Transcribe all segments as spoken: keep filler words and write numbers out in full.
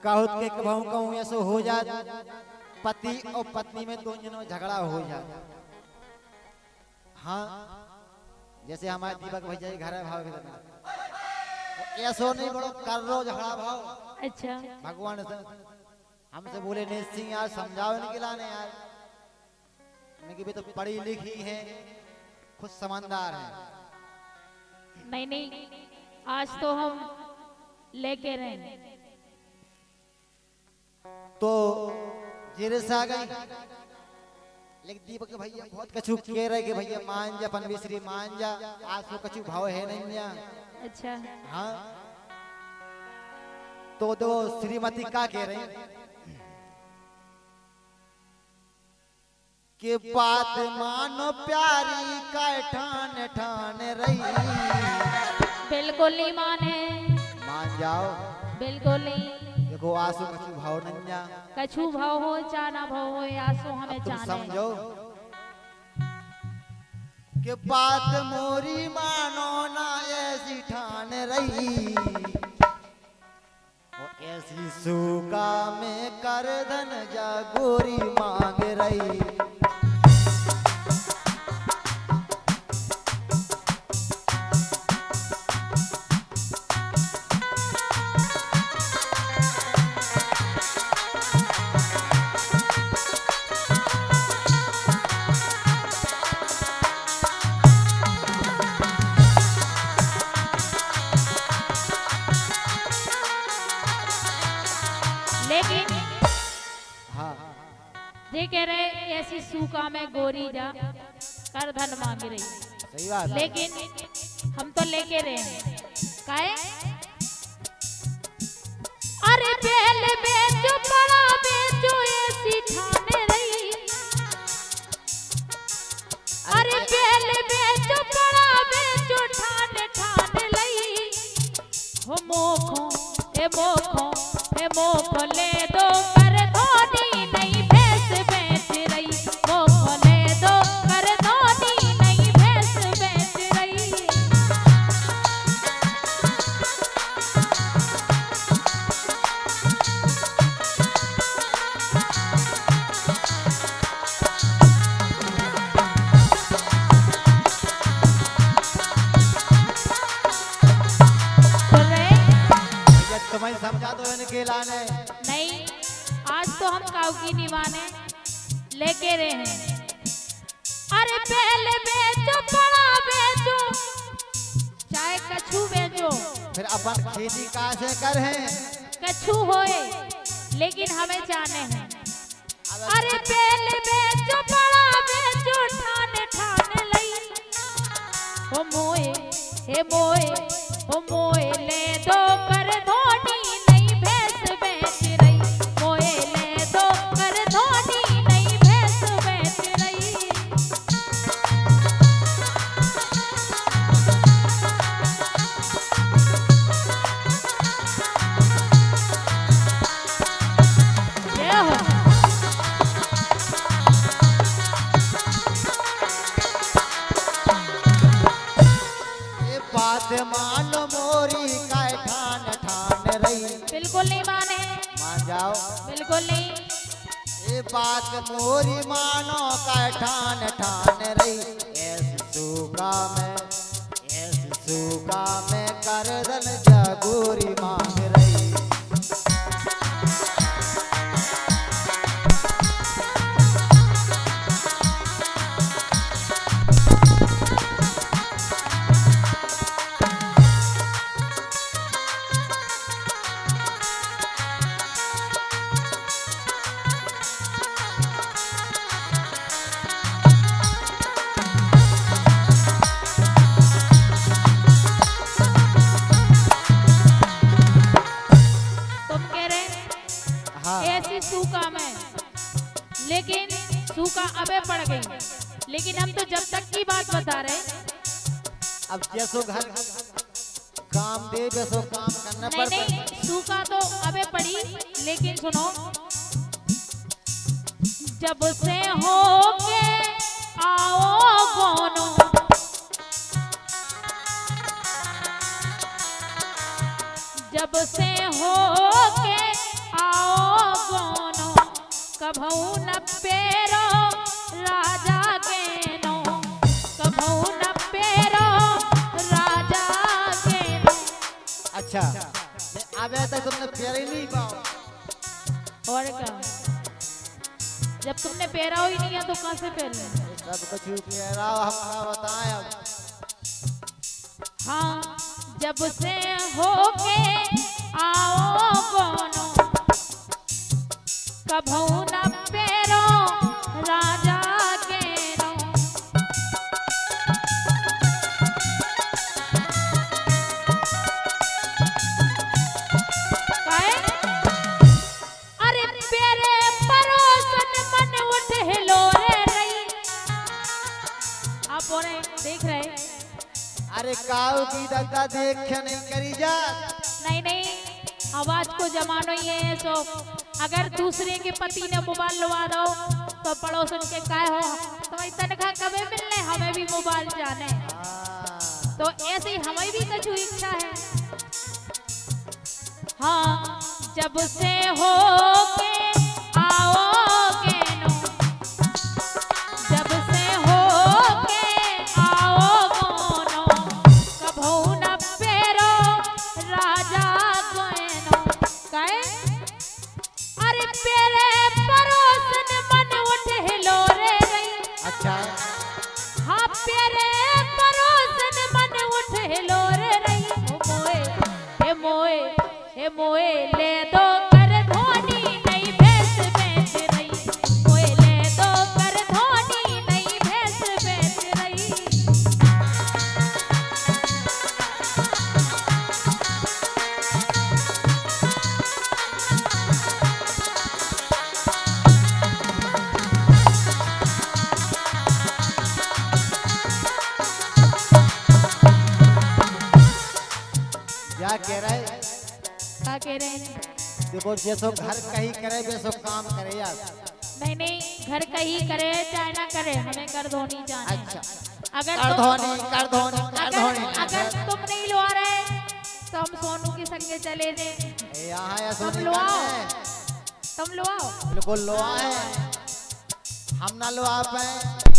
कहूत के कहूँ कहूँ ऐसो हो जात पति और पत्नी में दोनों झगड़ा हो जाता। हाँ जैसे हमारे दीपक भैया घर है भाव ऐसो नहीं बड़ो कर रो झगड़ा भाव। अच्छा भगवान से हमसे बोले ने सिंह यार समझाओ इनके लाने यार इनकी भी तो पढ़ी लिखी है खुद समझदार है। नहीं नहीं आज तो हम लेके रहे तो जेरे से आ गई लेकिन दीपक भैया बहुत कछु कह रहे कि भैया मान जा पनवेश्वरी मान जा आज तो कछु भाव है नहीं जा। अच्छा हाँ तो दो श्रीमती का कह रही कि बात मानो प्यारी का ठान ठान रही। बिल्कुल नहीं माने मान जाओ बिल्कुल नहीं। देखो आंसू कछु भाव नहीं जा कछु भाव हो चाना भाव हो आंसू हमें तुम चाने समझो कि बात मोरी मानो ना ऐसी ठान रही और ऐसी सूखा में कर धन जा गोरी मांग रही। लेकिन हाँ ये कह रहे ऐसी सूखा में गोरी जा कर धन मांग रही। सही बात है। लेकिन हम तो लेके रहे हैं काहे अरे बेल बेचो बड़ा बेचो ऐसी ठाने रही। अरे बेल बेचो बड़ा बेचो ठाने ठाने लई हो मोखो ए मोखो ए मोखो ले दो कर धोनी नहीं भैंस बेच रही। मोखो ले दो कर धोनी नहीं भैंस बेच रही। तुम्हें समझा दो इनके लाने नहीं आज तो हम काऊ की नहीं माने लेके रहे हैं। अरे पहले बेचो बड़ा बेचो चाहे कछु बेचो फिर अपन खेती कहाँ से कर हैं कछु होए लेकिन हमें जाने हैं। अरे पहले बेचो बड़ा बेचो ठाने ठाने लई हो मोए हे मोए हो मोए ले दो कर धोनी नहीं भैंस बेच रही। मोए ले दो कर धोनी नहीं भैंस बेच रही। जय हो ये बात मानो मोरी का ठान ठान रही। बिल्कुल नहीं माने मान जाओ बिल्कुल नहीं। ये बात मोरी मानो का ठान ठान रही। ऐसी सूखा में ऐसी सूखा में कर धन जा गोरी मांग रही। ऐसी सूखा में लेकिन सूखा अबे पड़ गई। लेकिन हम तो जब तक की बात बता रहे अब जैसो घर काम दे वैसो काम करना नहीं पड़ता। नहीं सूखा तो अबे पड़ी लेकिन सुनो जब से हो के आओ गोनो जब से हो के कभू न पेरो राजा के नो, कभू न पेरो राजा के नो। अच्छा आवे तक तुमने पेर ही नहीं पाओ। और क्या, जब तुमने पेरा ही नहीं है तो कहाँ से पेर ले? सब कुछ पेरा हमका बताएं अब। हाँ जब से होके आओ कोनो, कभू न पेरो राजा के नो। काहे? अरे पेरे परोसन मन उठ हिलोरे रही। आप और देख रहे? अरे काऊ की दद्दा देख नहीं करी जा। नहीं नहीं, आवाज को जमानो ही है। सो अगर दूसरे के पति ने मोबाइल लवा दो तो पड़ोसन के काय हो, तुम्हारी तनख्वाह कभी मिलने, हमें भी मोबाइल जाने। तो ऐसे ही हमें भी कुछ इच्छा है। हाँ जब से हो के आओगे नो, जब से हो के आओ नो, कभू न पेरो राजा गोनो। काहे? अरे पेरे परोसन मन उठ हिलोरे रही। अच्छा हाँ पेरे परोसन मन उठ हिलोरे रही। ओ मोए हे मोए हे मोए ले दो कर धोनी नई भैंस बेच रही। मोए ले दो कर धोनी नई भैंस बेच रही। क्या कह रहे? क्या कह रहे हैं? देखो जैसो घर कहीं करे वैसो काम करे यार। नहीं नहीं, घर का ही करे चाहे ना करे, हमें कर धोनी जाने। अच्छा अगर कर तुम धोनी कर धोनी कर अगर, धोनी। अगर तुम नहीं लुआ रहे तो हम सोनू के संगे चले थे। यहाँ या तुम सोनी लुआओ, करने। तुम लुआओ। बिल्कुल लोआ है, हम ना लोआ पाए।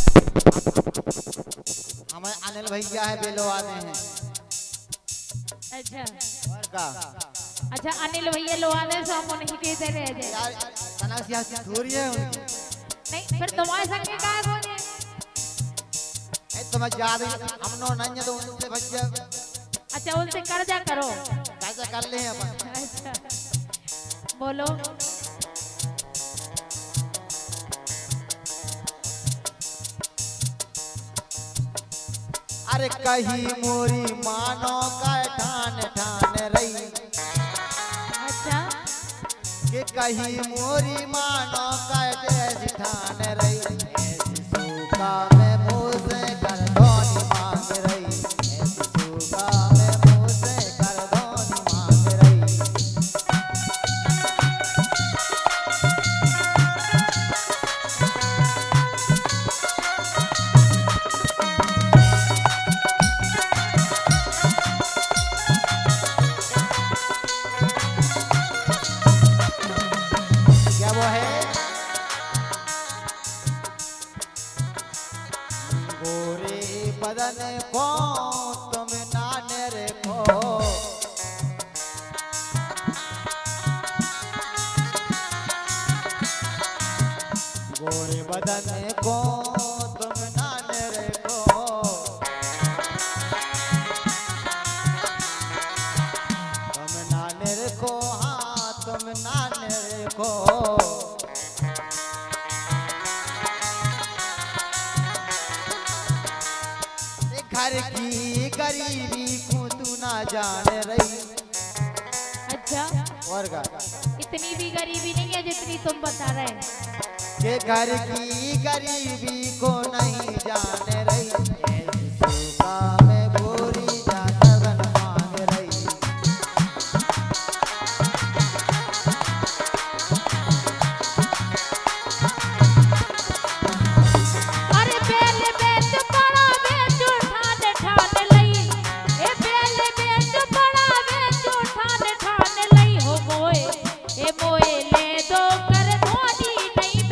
हमें अनिल भैया है बेलोआते हैं। अच्छा और का अच्छा, अनिल भैया लुआने से हम उन्हीं के इधर रह जाए। यार तना सियासी थोड़ी है उनकी। नहीं फिर तुम्हारे संगे क्या होने? ए तुम्हें याद है हम नो नहीं है तो उनसे भैया अच्छा उनसे कर्जा करो। कैसे कर ले अपन। अच्छा बोलो। अरे कही मोरी मानो का ठान ठान रही। अच्छा कि कही मोरी मानो का जैसी ठान रही। ऐसी सूखा में मुँह से कर धोनी मांग रही। ऐसी सूखा में मुँह से कर धोनी मांग रही। क्या वो है? गोरे बदन को तुम नाने रे को। गोरे बदन को तुम नाने रे को। तुम नाने रे को, हाँ तुम नाने रे को। घर की गरीबी को तू ना जान रही। अच्छा और का इतनी भी गरीबी नहीं है जितनी तुम बता रहे हैं। के घर की गरीबी को नहीं जान रही। ऐसी सूखा में बोरी जाकर बन मांग रही। अरे बेल बेच पड़ा बेच ठान ठान लई। ए बेल बेच पड़ा बेच ठान ठान लई। हो मोए ए मोए ले दो कर धोनी नहीं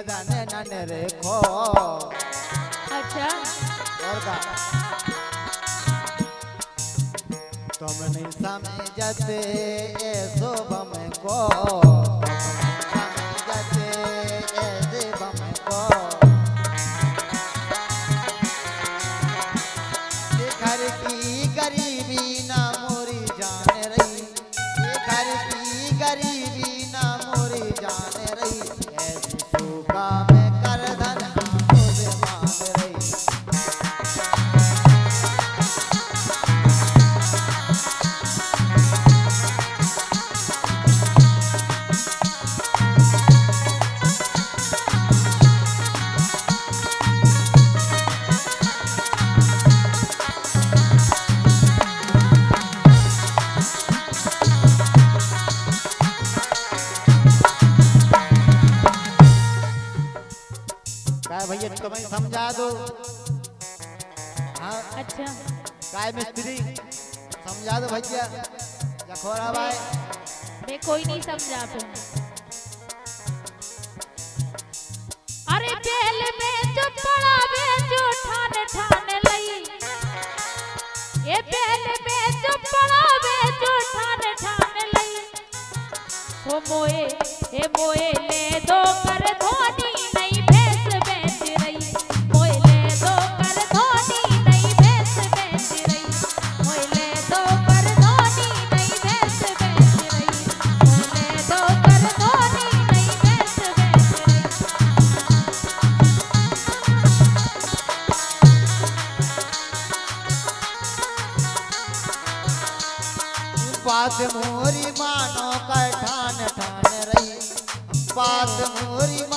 बदन नन रेखो। अच्छा और का तुम नहीं समझते ए शोभम को, समझते ए शिवम को। घर की गरीबी ना मोरी जान रही, घर की गरीबी ना मोरी जान रही। ऐसी सूखा में कर धन मुझे मान रही। काय भैया तुम्हें समझा दो। हाँ अच्छा काय मिस्त्री समझा दो भैया जखोरा भाई। मैं कोई नहीं समझा फिर। अरे बेल में जो पड़ा वे जो ठान ठान लई, ये बेल में जो पड़ा वे जो ठान ठान लई। वो मोए हे मोए ले दो कर धोनी नहीं भैंस बेच रही। मोए ले दो कर धोनी नहीं भैंस बेच रही। मोए ले दो कर धोनी नहीं भैंस बेच रही। मोए ले दो कर धोनी नहीं भैंस बेच रही। बात मोरी मानो कर ठान ठान रही, बात मोरी